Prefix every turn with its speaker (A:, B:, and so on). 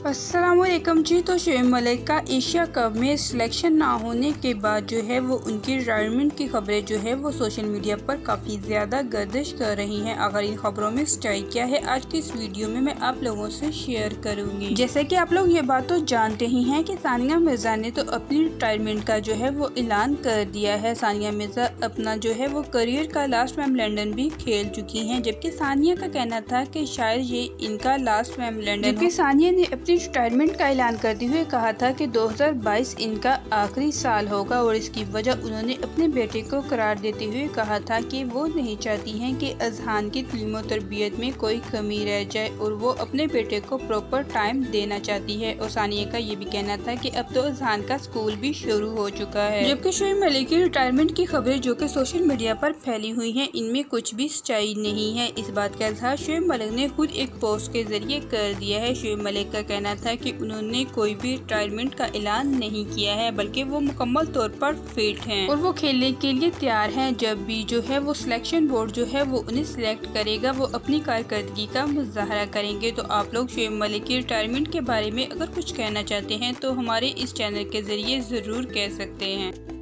A: अस्सलामुअलैकुम जी। तो शोएब मलिक का एशिया कप में सिलेक्शन ना होने के बाद जो है वो उनकी रिटायरमेंट की खबरें जो है वो सोशल मीडिया पर काफ़ी ज़्यादा गर्दिश कर रही हैं। अगर इन खबरों में सच्चाई क्या है, आज की इस वीडियो में मैं आप लोगों से शेयर करूंगी। जैसे कि आप लोग ये बात तो जानते ही हैं कि सानिया मिर्ज़ा ने तो अपनी रिटायरमेंट का जो है वो ऐलान कर दिया है। सानिया मिर्ज़ा अपना जो है वो करियर का लास्ट मैम लंदन भी खेल चुकी हैं, जबकि सानिया का कहना था कि शायद ये इनका लास्ट मैम लंदन। जबकि सानिया ने अपनी रिटायरमेंट का ऐलान करते हुए कहा था कि 2022 इनका आखिरी साल होगा और इसकी वजह उन्होंने अपने बेटे को करार देते हुए कहा था कि वो नहीं चाहती हैं कि अजहान की तालीम और तरबियत में कोई कमी रह जाए और वो अपने बेटे को प्रॉपर टाइम देना चाहती है। और सानिया का ये भी कहना था कि अब तो अजहान का स्कूल भी शुरू हो चुका है। जबकि शोएब मलिक की रिटायरमेंट की खबरें जो कि सोशल मीडिया पर फैली हुई हैं, इनमें कुछ भी सच्चाई नहीं है। इस बात का इजहार शोएब मलिक ने खुद एक पोस्ट के जरिए कर दिया है। शोएब मलिक का कहना था कि उन्होंने कोई भी रिटायरमेंट का ऐलान नहीं किया है, बल्कि वो मुकम्मल तौर पर फिट हैं और वो खेलने के लिए तैयार हैं। जब भी जो है वो सिलेक्शन बोर्ड जो है वो उन्हें सिलेक्ट करेगा, वो अपनी कारकर्दगी का मुजाहरा करेंगे। तो आप लोग शोएब मलिक की रिटायरमेंट के बारे में अगर कुछ कहना चाहते हैं तो हमारे इस चैनल के जरिए ज़रूर कह सकते हैं।